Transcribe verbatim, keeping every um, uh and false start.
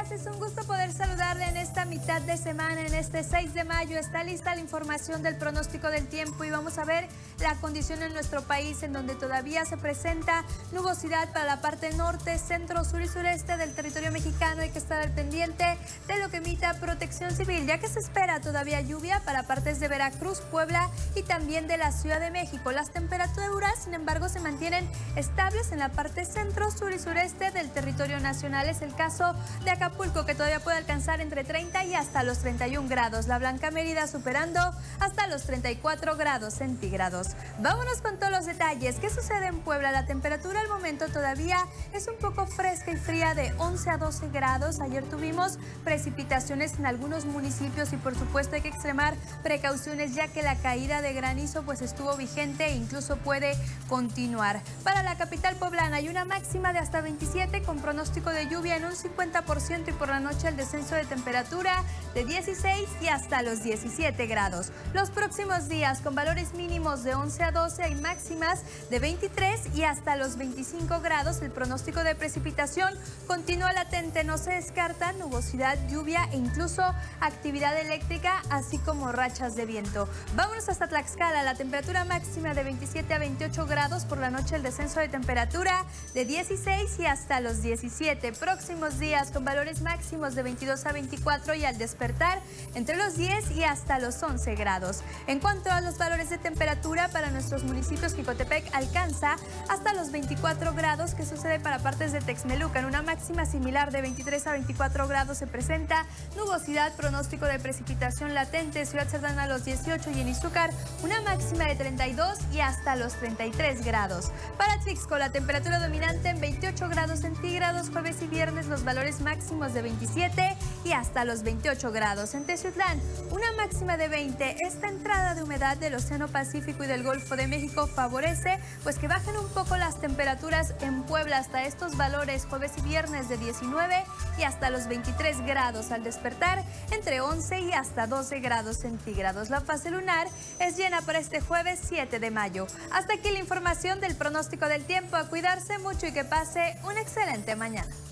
días, es un gusto poder saludarle en esta mitad de semana, en este seis de mayo. Está lista la información del pronóstico del tiempo y vamos a ver la condición en nuestro país, en donde todavía se presenta nubosidad para la parte norte, centro, sur y sureste del territorio mexicano. Hay que estar al pendiente de lo que emita Protección Civil, ya que se espera todavía lluvia para partes de Veracruz, Puebla y también de la Ciudad de México. Las temperaturas, sin embargo, se mantienen estables en la parte centro, sur y sureste del territorio nacional. Es el caso de Acapulco, que todavía puede alcanzar entre treinta y hasta los treinta y un grados. La Blanca Mérida superando hasta los treinta y cuatro grados centígrados. Vámonos con todos los detalles. ¿Qué sucede en Puebla? La temperatura al momento todavía es un poco fresca y fría, de once a doce grados. Ayer tuvimos precipitaciones en algunos municipios y por supuesto hay que extremar precauciones, ya que la caída de granizo pues estuvo vigente e incluso puede continuar. Para la capital poblana hay una máxima de hasta veintisiete, con pronóstico de lluvia en un cincuenta por ciento, y por la noche el descenso de temperatura de dieciséis y hasta los diecisiete grados. Los próximos días con valores mínimos de once a doce, hay máximas de veintitrés y hasta los veinticinco grados. El pronóstico de precipitación continúa latente, no se descarta nubosidad, lluvia e incluso actividad eléctrica, así como rachas de viento. Vámonos hasta Tlaxcala, la temperatura máxima de veintisiete a veintiocho grados, por la noche el descenso de temperatura de dieciséis y hasta los diecisiete. Próximos días con valores máximos de veintidós a veinticuatro y al despertar entre los diez y hasta los once grados. En cuanto a los valores de temperatura para nuestros municipios, Jicotepec alcanza hasta los veinticuatro grados. ¿Qué sucede para partes de Texmelucan? En una máxima similar de veintitrés a veinticuatro grados se presenta nubosidad, pronóstico de precipitación latente. Ciudad Cerdán a los dieciocho y en Izúcar una máxima de treinta y dos y hasta los treinta y tres grados. Para Trixco, la temperatura dominante en veintiocho grados centígrados. Jueves y viernes los valores máximos de veintisiete y hasta los veintiocho grados. En Teciutlán una máxima de veinte. Esta entrada de humedad del Océano Pacífico y del Golfo de México favorece pues que bajen un poco las temperaturas en Puebla hasta estos valores jueves y viernes de diecinueve y hasta los veintitrés grados. Al despertar entre once y hasta doce grados centígrados. La fase lunar es llena para este jueves siete de mayo. Hasta aquí la información del pronóstico del tiempo. A cuidarse mucho y que pase una excelente mañana.